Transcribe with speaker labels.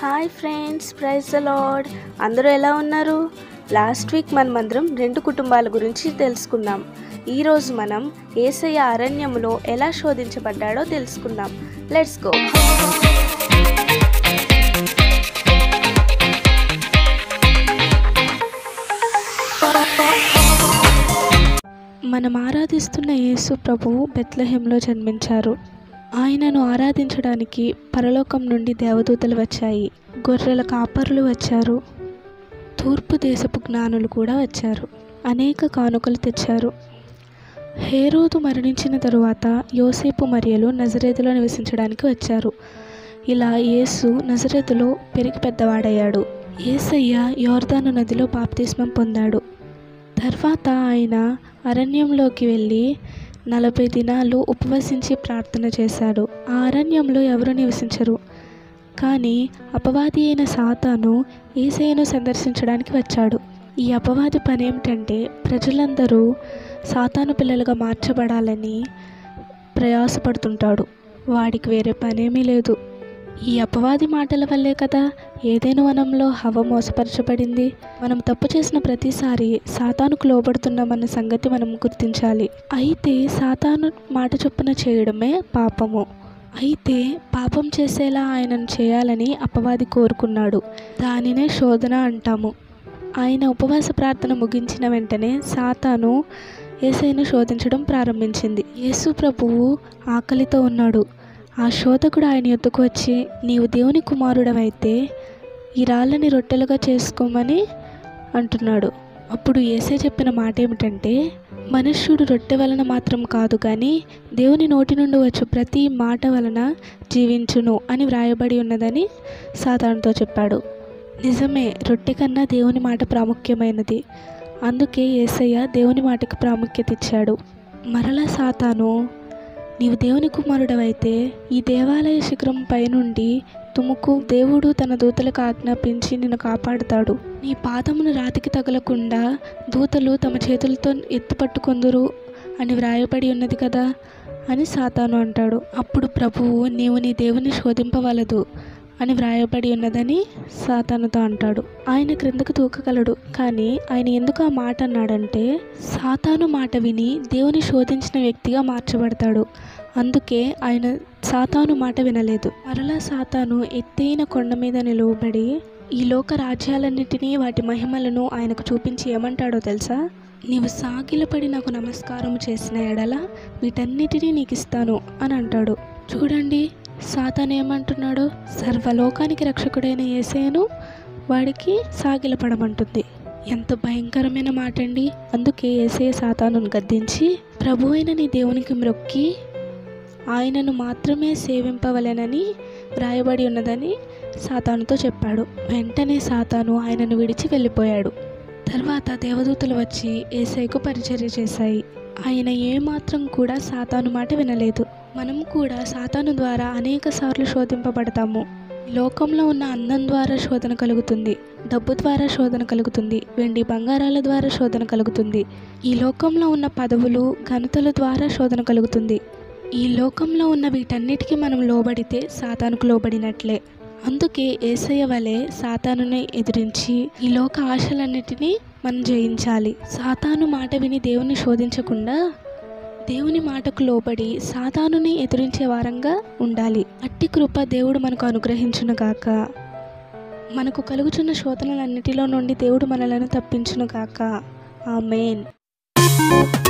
Speaker 1: Hi friends, praise the Lord. అందరూ ఎలా ఉన్నారు? లాస్ట్ వీక్ మనమందరం 2 కుటుంబాల గురించి తెలుసుకుందాం. ఈరోజు మనం యేసయ్య అరణ్యములో ఎలా శోధించబడ్డాడో తెలుసుకుందాం. Let's go. మనం ఆరాధిస్తున్న యేసు ప్రభువు బెత్లెహేంలో జన్మించారు. ఆయనను ఆరాధించడానికి పరలోకం నుండి దేవదూతలు వచ్చాయి. గొర్రెల కాపరులు వచ్చారు. తూర్పు దేశపు జ్ఞానులు కూడా వచ్చారు. అనేక కానుకలు తెచ్చారు. హేరోదు మరణించిన తరువాత యోసేపు మరియలు నజరేతులో నివసించడానికి వచ్చారు. ఇలా యేసు నజరేతులో పెరిగి పెద్దవాడయ్యాడు. యేసయ్య యోర్దాను నదిలో బాప్తిస్మం పొందాడు. తర్వాత ఆయన అరణ్యంలోకి వెళ్ళి 40 దినాలు ఉపవసించి ప్రార్థన చేశాడు. ఆ అరణ్యంలో ఎవరు నివసించరు. కానీ అపవాది అయిన సాతాను యేసయ్యను సందర్శించడానికి వచ్చాడు. ఈ అపవాది పని ఏమిటంటే ప్రజలందరూ సాతాను పిల్లలుగా మార్చబడాలని ప్రయాసపడుతుంటాడు. వాడికి వేరే పనేమీ లేదు. ఈ అపవాది మాటల వల్లే కదా ఏదైనా వనంలో హవ్వ మోసపరచబడింది. మనం తప్పు చేసిన ప్రతిసారి సాతానుకు లోబడుతున్నామన్న సంగతి మనం గుర్తించాలి. అయితే సాతాను మాట చొప్పున చేయడమే పాపము. అయితే పాపం చేసేలా ఆయనను చేయాలని అపవాది కోరుకున్నాడు. దానినే శోధన అంటాము. ఆయన ఉపవాస ప్రార్థన ముగించిన వెంటనే సాతాను యేసయ్యను శోధించడం ప్రారంభించింది. యేసు ప్రభువు ఆకలితో ఉన్నాడు. ఆ శోధకుడు ఆయన యొద్దకు వచ్చి, నీవు దేవుని కుమారుడవైతే ఈ రాళ్ళని రొట్టెలుగా చేసుకోమని అంటున్నాడు. అప్పుడు యేసయ్య చెప్పిన మాట ఏమిటంటే, మనుష్యుడు రొట్టె వలన మాత్రం కాదు కానీ దేవుని నోటి నుండి వచ్చు ప్రతి మాట వలన జీవించును అని వ్రాయబడి ఉన్నదని సాతానుతో చెప్పాడు. నిజమే, రొట్టె కన్నా దేవుని మాట ప్రాముఖ్యమైనది. అందుకే యేసయ్య దేవుని మాటకు ప్రాముఖ్యత ఇచ్చాడు. మరలా సాతాను, నీవు దేవుని కుమారుడవైతే ఈ దేవాలయ శిఖరం పైనుండి తుముకు, దేవుడు తన దూతలకు ఆజ్ఞాపించి నిన్ను కాపాడుతాడు. నీ పాదమును రాతికి తగలకుండా దూతలు తమ చేతులతో ఎత్తుపట్టుకొందురు అని వ్రాయబడి ఉన్నది కదా అని సాతాను అంటాడు. అప్పుడు ప్రభువు, నీవు నీ దేవుని శోధింపవలదు అని వ్రాయబడి ఉన్నదని సాతానుతో అంటాడు. ఆయన క్రిందకు దూకగలడు. కానీ ఆయన ఎందుకు ఆ మాట అన్నాడంటే, సాతాను మాట విని దేవుని శోధించిన వ్యక్తిగా మార్చబడతాడు. అందుకే ఆయన సాతాను మాట వినలేదు. మరలా సాతాను ఎత్తైన కొండ మీద నిలువబడి ఈ లోక రాజ్యాలన్నిటినీ వాటి మహిమలను ఆయనకు చూపించి ఏమంటాడో తెలుసా? నీవు సాగిలపడి నాకు నమస్కారం చేసిన ఎడల వీటన్నిటినీ నీకు ఇస్తాను అని అంటాడు. చూడండి, సాతాను ఏమంటున్నాడో, సర్వలోకానికి రక్షకుడైన యేసయ్యను వాడికి సాగిలపడమంటుంది. ఎంత భయంకరమైన మాట అండి. అందుకే యేసయ్య సాతానును గద్దించి, ప్రభువైన నీ దేవునికి మ్రొక్కి ఆయనను మాత్రమే సేవింపవలెనని వ్రాయబడి ఉన్నదని సాతానుతో చెప్పాడు. వెంటనే సాతాను ఆయనను విడిచి వెళ్ళిపోయాడు. తర్వాత దేవదూతలు వచ్చి యేసయ్యకు పరిచర్య చేశాయి. ఆయన ఏమాత్రం కూడా సాతాను మాట వినలేదు. మనం కూడా సాతాను ద్వారా అనేక సార్లు శోధింపబడతాము. లోకంలో ఉన్న అందం ద్వారా శోధన కలుగుతుంది, డబ్బు ద్వారా శోధన కలుగుతుంది, వెండి బంగారాల ద్వారా శోధన కలుగుతుంది. ఈ లోకంలో ఉన్న పదవులు, ఘనతల ద్వారా శోధన కలుగుతుంది. ఈ లోకంలో ఉన్న వీటన్నిటికీ మనం లోబడితే సాతానుకు లోబడినట్లే. అందుకే యేసయ్య వలె సాతానుని ఎదిరించి ఈ లోక ఆశలన్నిటినీ మనం జయించాలి. సాతాను మాట విని దేవుని శోధించకుండా దేవుని మాటకు లోబడి సాతానుని ఎదిరించే వారంగా ఉండాలి. అట్టి కృప దేవుడు మనకు అనుగ్రహించునుగాక. మనకు కలుగుచున్న శోధనలన్నిటిలో నుండి దేవుడు మనలను తప్పించునుగాక. ఆమేన్.